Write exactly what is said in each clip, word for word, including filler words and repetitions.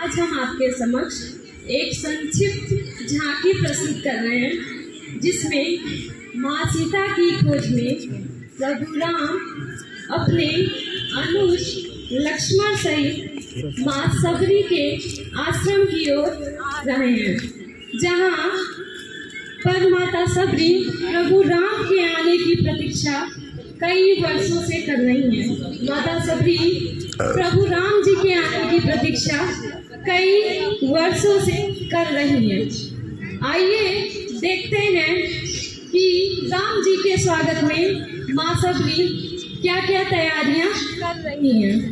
आज हम आपके समक्ष एक संक्षिप्त झांकी प्रस्तुत कर रहे हैं, जिसमें माँ सीता की खोज में प्रभु राम अपने अनुज लक्ष्मण सहित माँ सबरी के आश्रम की ओर रहे हैं, जहाँ पर माता सबरी प्रभु राम के आने की प्रतीक्षा कई वर्षों से कर रही हैं। माता सबरी प्रभु राम जी के आने की प्रतीक्षा कई वर्षों से कर रही हैं। आइए देखते हैं कि राम जी के स्वागत में माँ सबरी क्या क्या तैयारियां कर रही हैं।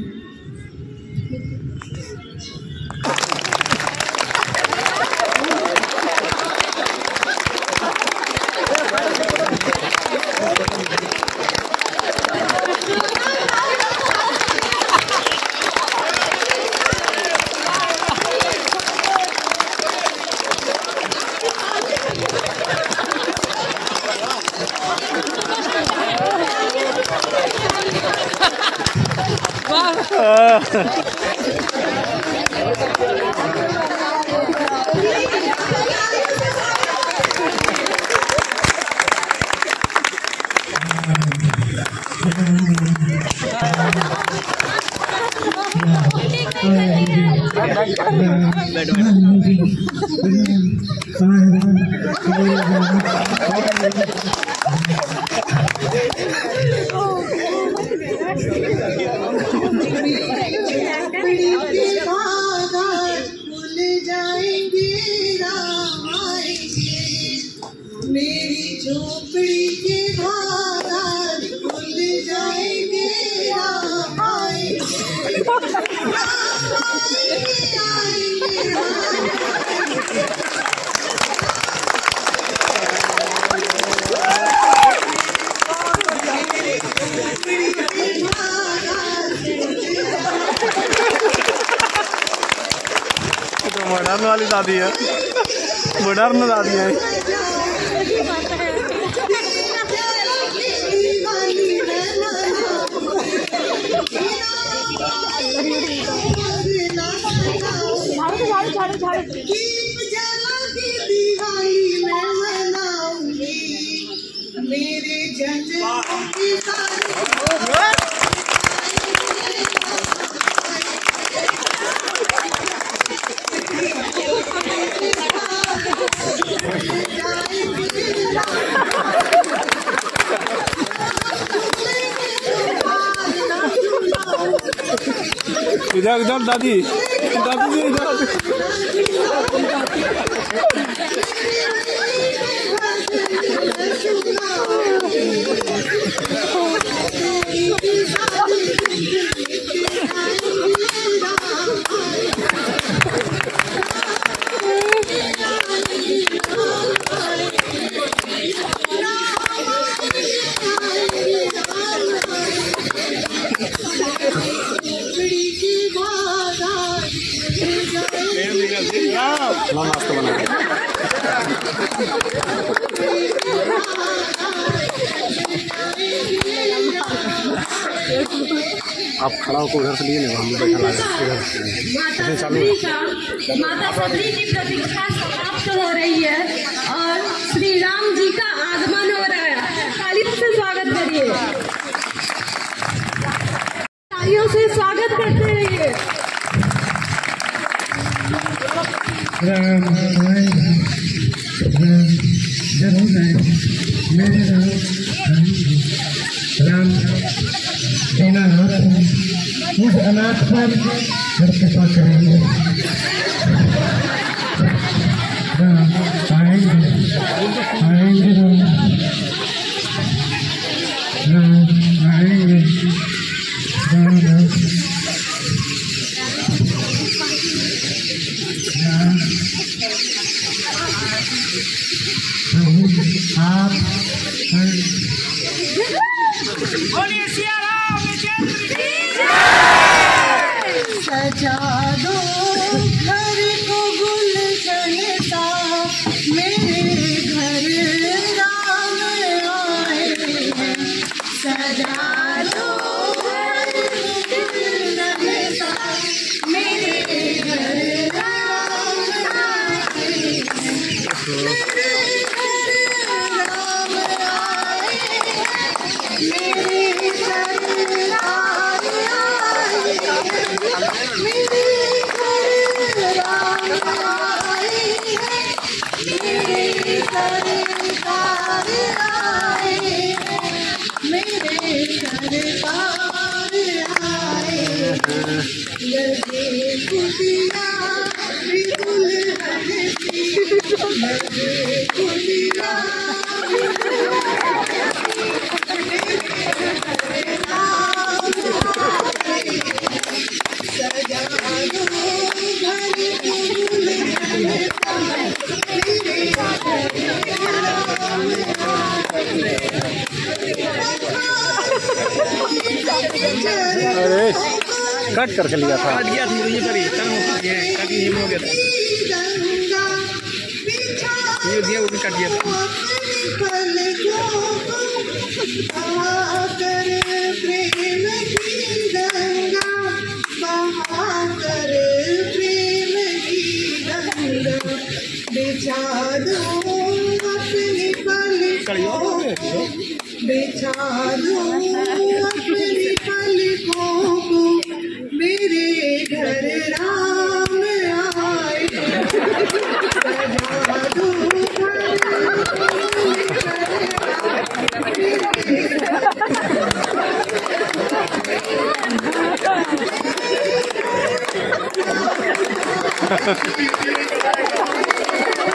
मेरी झोपड़ी के बाहर भूल जाएंगे राम आएंगे, राम आएंगे, तो मॉडर्न वाली दादी है, मॉडर्न दादी है। दीप जला के दिवाली मैं मनाऊंगी, मेरे जन्म की इधर इधर दादी दादी जी इधर नाश्ता बना आप खड़ा होकर उधर से लिए ना, हम बैठा माता सबरी का माता सबरी की प्रतीक्षा समाप्त हो रही है और श्री राम जी का आगमन हो रहा है। तालियों से स्वागत करिए, तालियों से स्वागत करते रहिए। राम राम जरूर है मेरे राम राम दीनानाथ इस अनाथ पर कृपा करेंगे। राम आएंगे आएंगे राम राम आएंगे राम राम आप बोलिए सिया रामचंद्र की सजा दो घर को गुलशन सा, मेरे घर राम आए हैं। सजा दो घर को गुलशन सा, मेरे घर सरकार आए मेरे सरकार आए लगे खुशियाँ भी दुल्हन की लगे खुशियाँ भी सजा दो घर को अरे कट करके लिया था। कट गया था ये पर ही तंग हो गया है काफी हिम हो गया था ये दिया वो भी कट गया था प्रेम की गंगा बहाकर प्रेम की गंगा बिछा दो अपनी पलकों बिछा दो अपनी पलकों को मेरे घर राम आए सजा दो घर